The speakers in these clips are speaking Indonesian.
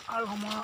Alamak.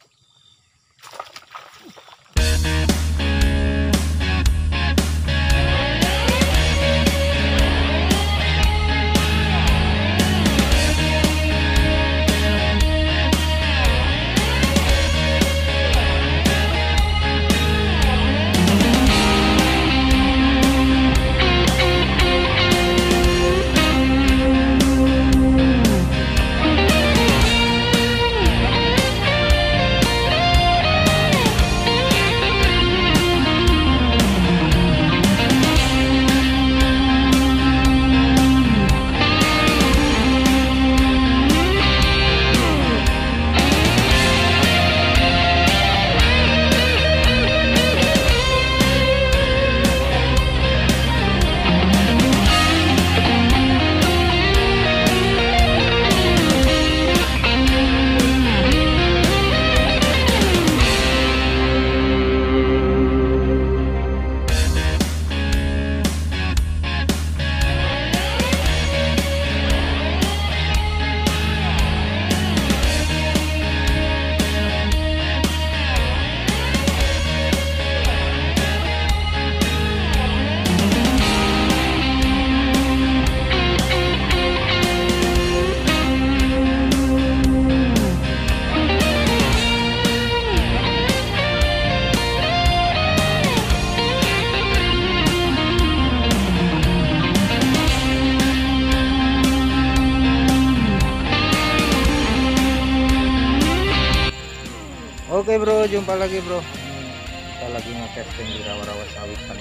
Oke bro, jumpa lagi bro. Kita lagi nge-casting di rawa-rawa sawitan.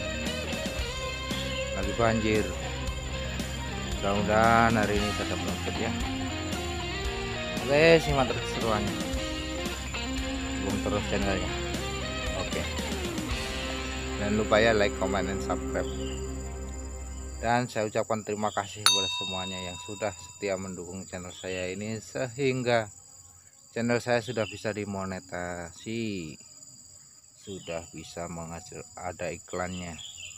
Lagi banjir. Mudah-mudahan hari ini tetap lanjut ya. Oke, simak terus keseruannya. Dukung terus channelnya. Oke. Jangan lupa ya like, comment, dan subscribe. Dan saya ucapkan terima kasih kepada semuanya yang sudah setia mendukung channel saya ini sehingga channel saya sudah bisa dimonetasi, sudah bisa menghasil ada iklannya.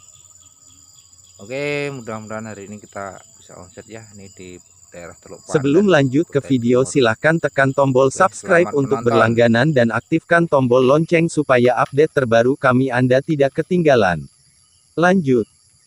Oke, mudah-mudahan hari ini kita bisa omset ya. Ini di daerah Teluk Pandan. Sebelum lanjut ke video, silahkan tekan tombol subscribe untuk berlangganan dan aktifkan tombol lonceng supaya update terbaru kami Anda tidak ketinggalan. Lanjut.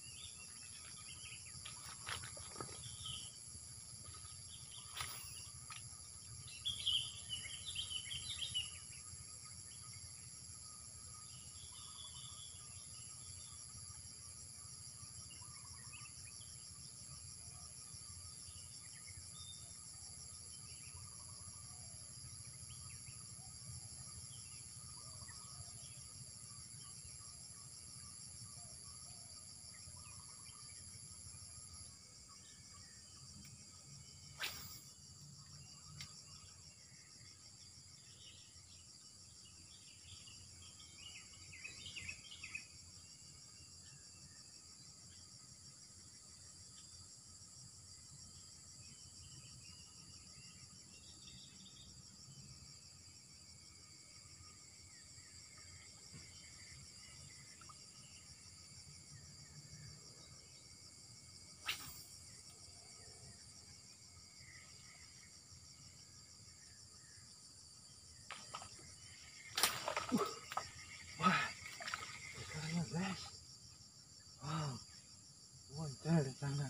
Guys, wow, muncul di sana.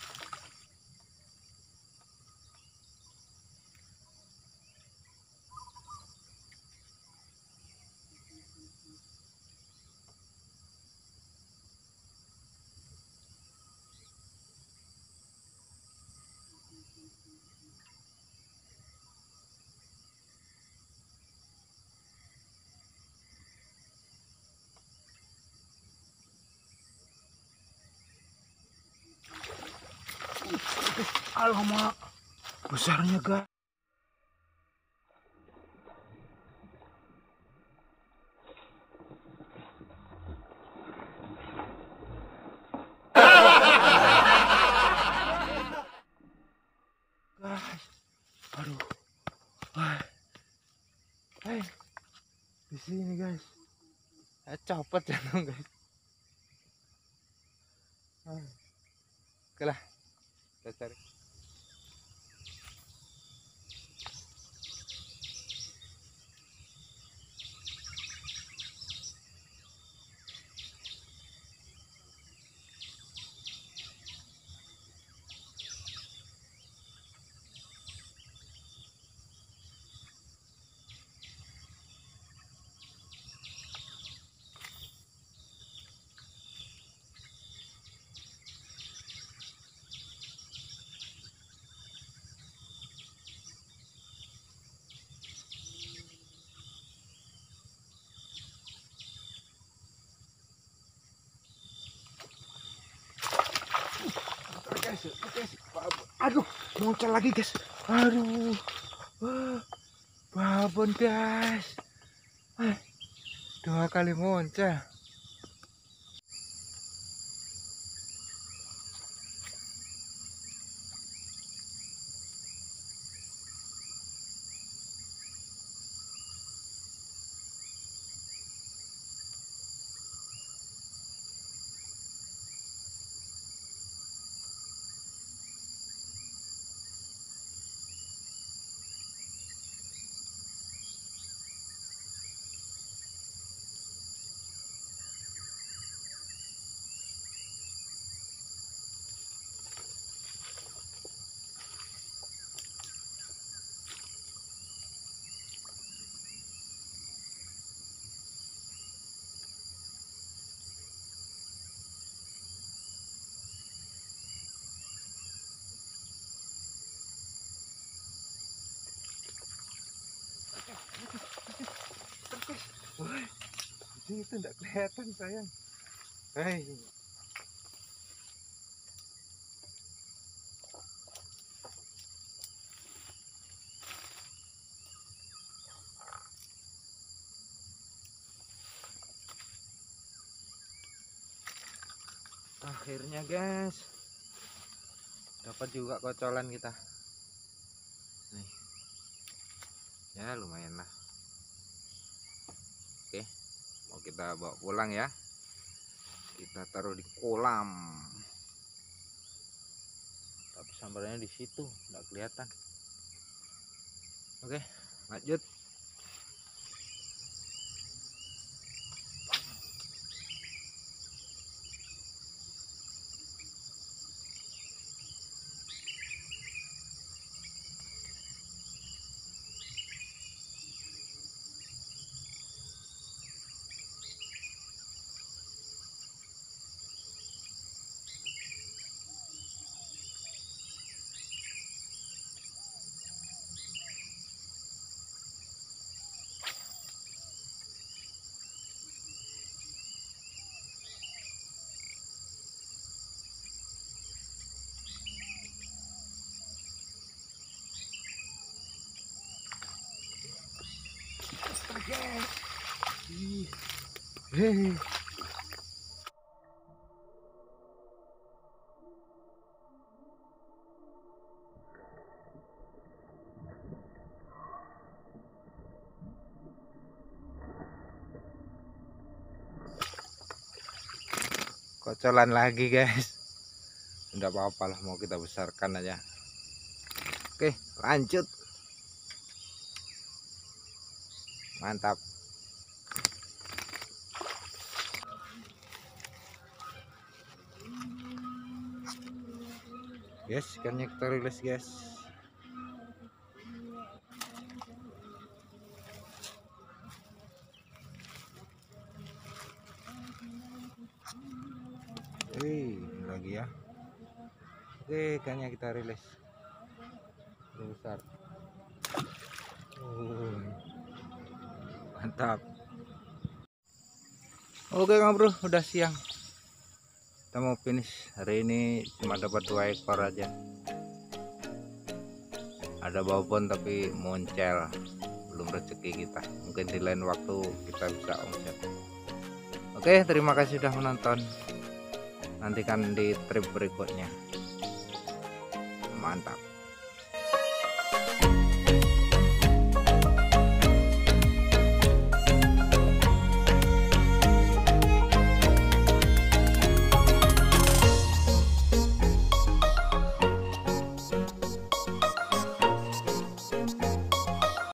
Alamak. Besarnya guys. Guys, aduh, di sini guys, copot ya dong guys. Oke lah, kita cari. Aduh, muncul lagi guys. Aduh, wah, babon guys. 2 kali muncul. Woi, itu enggak kelihatan sayang. Hei. Akhirnya guys, dapat juga kocolan kita. Nih. Ya lumayan lah. Oke, mau kita bawa pulang ya. Kita taruh di kolam. Tapi sambalnya di situ, nggak kelihatan. Oke, lanjut. Hei. Kocolan lagi guys. Enggak apa-apa lah, mau kita besarkan aja. Oke, lanjut. Mantap. Guys, ikannya kita rilis guys. Ini lagi ya. Oke, ikannya kita rilis. Ini besar. Mantap. Oke bro, udah siang. Kita mau finish hari ini, cuma dapat 2 ekor aja. Ada babon tapi moncel, belum rezeki kita. Mungkin di lain waktu kita bisa omset. Oke, terima kasih sudah menonton. Nantikan di trip berikutnya. Mantap.